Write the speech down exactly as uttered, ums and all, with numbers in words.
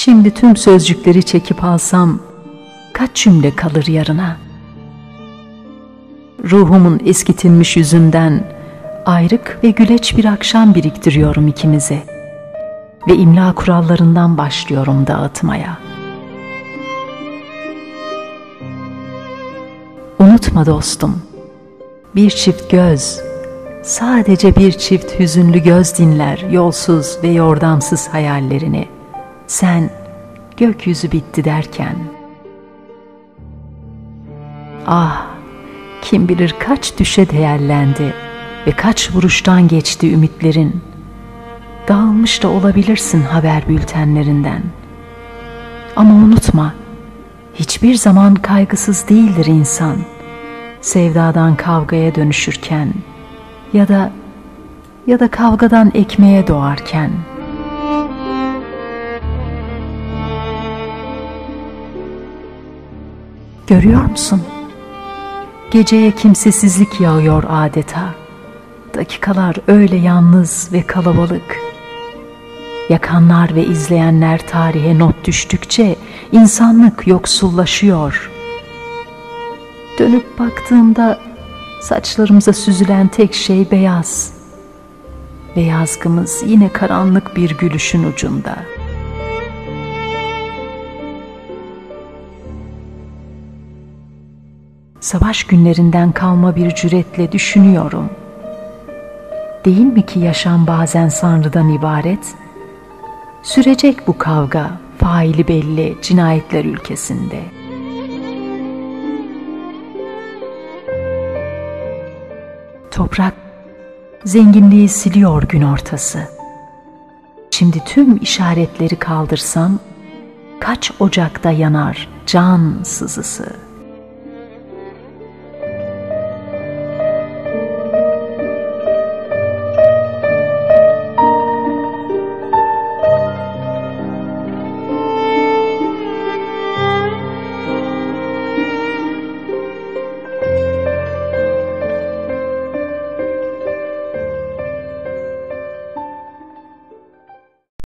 Şimdi tüm sözcükleri çekip alsam kaç cümle kalır yarına? Ruhumun eskitilmiş yüzünden ayrık ve güleç bir akşam biriktiriyorum ikimize ve imla kurallarından başlıyorum dağıtmaya. Unutma dostum, bir çift göz, sadece bir çift hüzünlü göz dinler yolsuz ve yordamsız hayallerini, sen gökyüzü bitti derken. Ah, kim bilir kaç düşe değerlendi ve kaç vuruştan geçti ümitlerin. Dağılmış da olabilirsin haber bültenlerinden. Ama unutma, hiçbir zaman kaygısız değildir insan, sevdadan kavgaya dönüşürken ya da ya da kavgadan ekmeğe doğarken. Görüyor musun? Geceye kimsesizlik yağıyor adeta. Dakikalar öyle yalnız ve kalabalık. Yakanlar ve izleyenler tarihe not düştükçe insanlık yoksullaşıyor. Dönüp baktığımda saçlarımıza süzülen tek şey beyaz. Ve yazgımız yine karanlık bir gülüşün ucunda. Savaş günlerinden kalma bir cüretle düşünüyorum. Değil mi ki yaşam bazen sanrıdan ibaret? Sürecek bu kavga, faili belli cinayetler ülkesinde. Toprak zenginliği siliyor gün ortası. Şimdi tüm işaretleri kaldırsam, kaç ocakta yanar can sızısı.